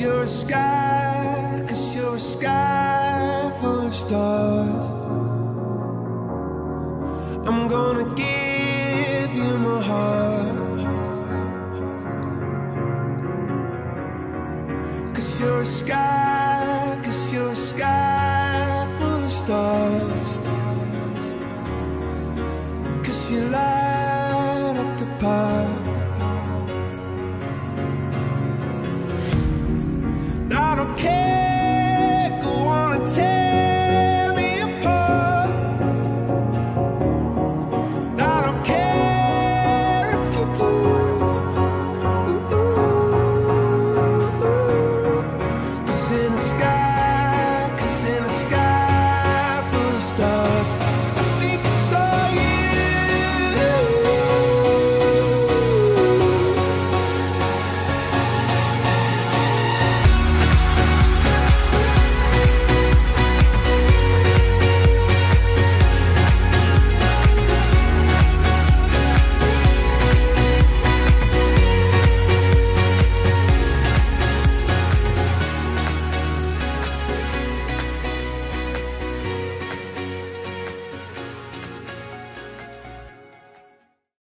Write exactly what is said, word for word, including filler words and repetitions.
you're a sky, cause you're a sky full of stars. I'm gonna give you my heart, cause you're a sky